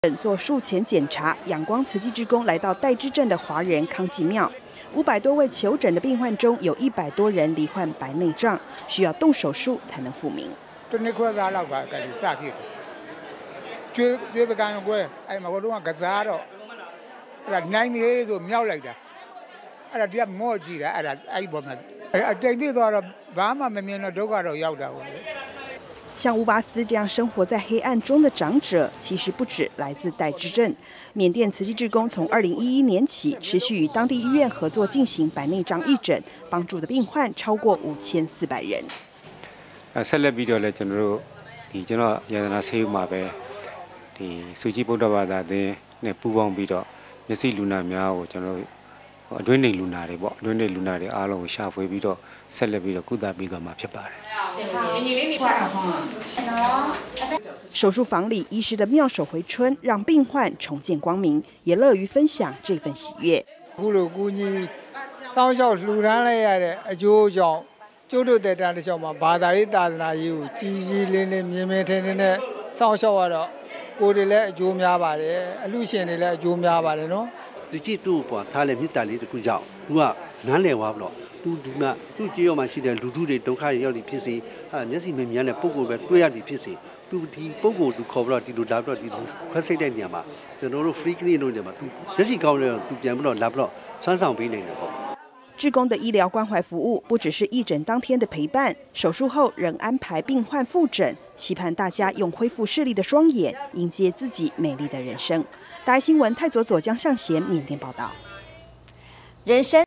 做术前检查，仰光慈济志工来到戴之镇的华人康济庙，500多位求诊的病患中，有100多人罹患白内障，需要动手术才能复明。像乌巴斯这样生活在黑暗中的长者，其实不止来自戴之镇。缅甸慈济志工从2011年起，持续与当地医院合作进行白内障义诊，帮助的病患超过5400人。 ဆက်လက်ပြီးတော့လည်းကျွန်တော်ရတနာဆေးရုံမှာပဲစုကြည်ဗုဒ္ဓဘာသာသင်းနဲ့ပူးပေါင်းပြီးတော့မျက်စိလူနာများကိုကျွန်တော်အတွင်းနေလူနာတွေပေါ့အတွင်းနေလူနာတွေအားလုံးကိုရှာဖွေပြီးတော့ဆက်လက်ပြီးတော့ကုသပေးသွားမှာဖြစ်ပါတယ်手术房里，医师的妙手回春让病患重见光明，也乐于分享这份喜悦。 အခုလိုကူညီစောင့်ရှောက်လှူဒါန်းလိုက်ရတဲ့အကျိုးကြောင့်ကျုပ်တို့တဲ့တန်းတစ်လျှောက်မှာဘာသာရေးသာသနာရေးကိုကြီးကြီးလင်းလင်းမြင်မြင်ထင်ထင်နဲ့စောင့်ရှောက်ရတော့ကိုယ်တွေလည်းအကျိုးများပါတယ်အလူရှင်တွေလည်းအကျိုးများပါတယ်နော်ဒီကြည့်သူ့ပေါ်ထားတဲ့မြစ်တာလေးတစ်ခုကြောင့်သူကနားလည်သွားပြီးတော့သူမှသူ့ကြေးရောမှာရှိတဲ့လူထုတွေဒုက္ခရောက်နေဖြစ်စေမျက်စိမမြင်တဲ့ပုံကိုပဲတွေ့ရနေဖြစ်စေသူဒီပုံကိုသူခေါ်ပြီးတော့ဒီလိုလာပြီးတော့ဒီခွဲစိတ်တဲ့နေရာမှာကျွန်တော်တို့ free clinic လို့နေမှာသူမျက်စိကောင်းတယ်သူပြန်ပြီးတော့လာပြီးတော့ဆွမ်းဆောင်ပေးနေတယ်ပေါ့志工的医疗关怀服务不只是义诊当天的陪伴，手术后仍安排病患复诊，期盼大家用恢复视力的双眼迎接自己美丽的人生。大爱新闻泰佐佐江向贤缅甸报道。 人生。